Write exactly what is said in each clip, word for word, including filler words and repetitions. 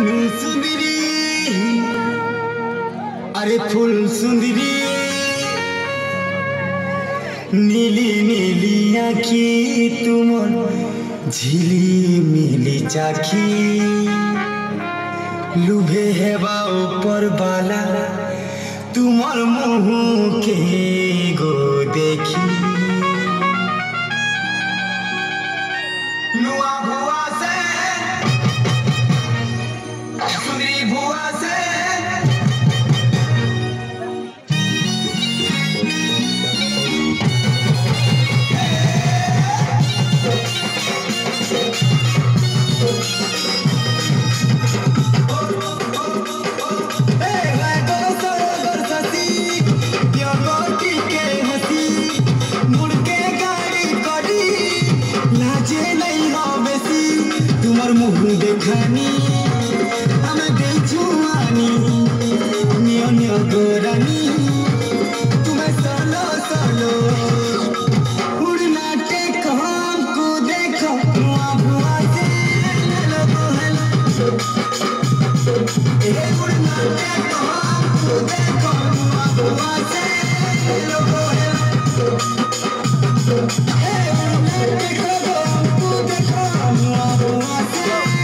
सुंदरी अरे फूल सुंदरी नीली नीली आखी तुम झिली मिली चाखी लुभे हेबा ऊपर बाला तुमर मुँह के गो देखी नुआ भुआ से सुंदरी भुआ से मुँह देखनी हमें बेचुआनी नियो नियो गोरानी तुम्हें सोलो सोलो उड़ना टेक हमको देखो मुआ भुआ से हेलो हेलो ए उड़ना टेक हमको देखो मुआ भुआ से हेलो हेलो ए उड़ना टेक हमको देखो मुआ भुआ से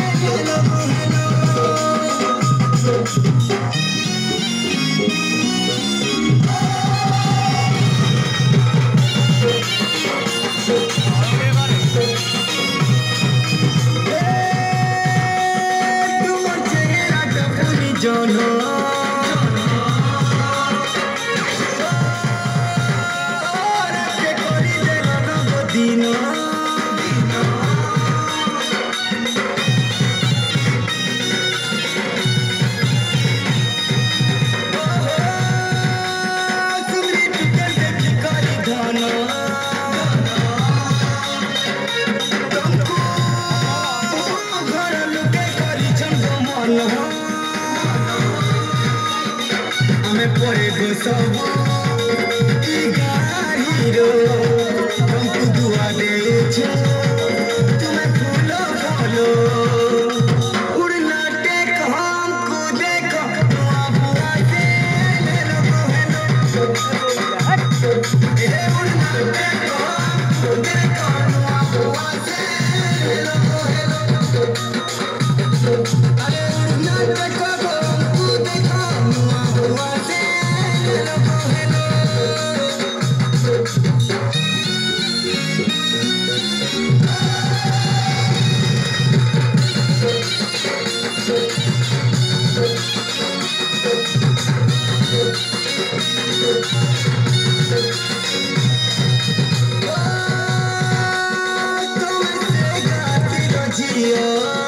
पड़े गो सब गाड़ी रो हमको दुआ दे तुम्हें फूलो फूलो उड़ना टेक हमको देखो मुआ भुआ से हेलो हेलो उड़ना टेक हमको देखो मुआ भुआ से हेलो हेलो अरे उड़ना टेक हमको देखो मुआ भुआ से Oh